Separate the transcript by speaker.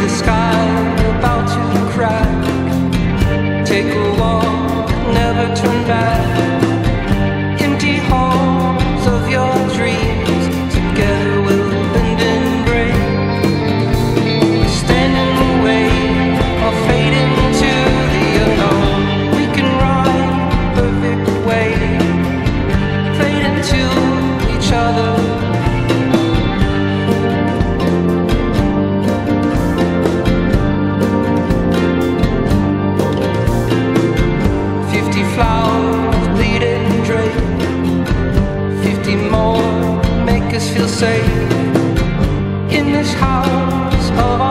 Speaker 1: the sky about to crack. Take a walk, never turn back. Empty halls of your dreams, together we'll bend and break. Stand in the way or fade into the unknown. We can ride perfect way, fade into each other. Flowers bleed and drape, 50 more make us feel safe in this house of